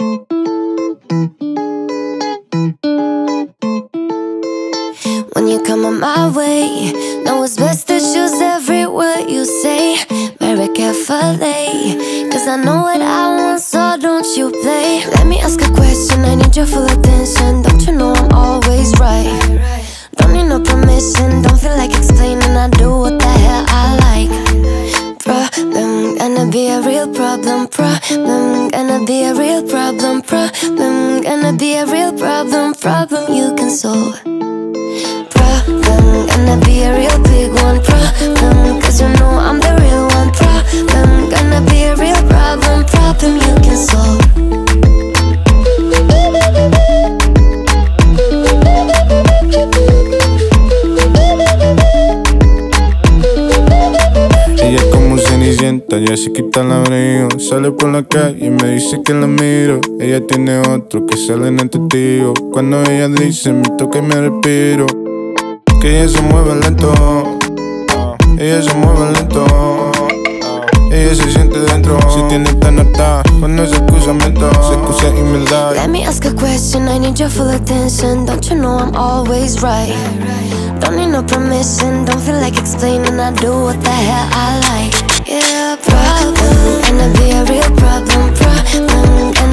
When you're coming my way, know it's best to choose every word you say very carefully, cause I know what I want, so don't you play. Let me ask a question, I need your full attention. Don't you know I'm always right? Don't need no permission, don't feel like explaining. I do what the hell I like. Problem, gonna be a real problem. Problem, gonna be a real problem. Problem, gonna be a real problem. Problem you can solve. Problem, gonna be a real big one. Problem, cause you know I'm the real one. Problem, gonna be a real problem. Problem you can solve. Ella es como cenicienta, ya se quita el abrigo. Sale por la calle y me dice que la miro. Ella tiene otro que sale en el testigo. Cuando ella dice me toca y me respiro. Que ella se mueve lento, ella se mueve lento. Ella se siente dentro, si tiene tan harta, cuando se excusa miento, se excusa y me da. Let me ask a question, I need your full attention. Don't you know I'm always right? Don't need no permission, don't feel like explaining. I do what the hell I like. Yeah, problem, gonna be a real problem. Problem,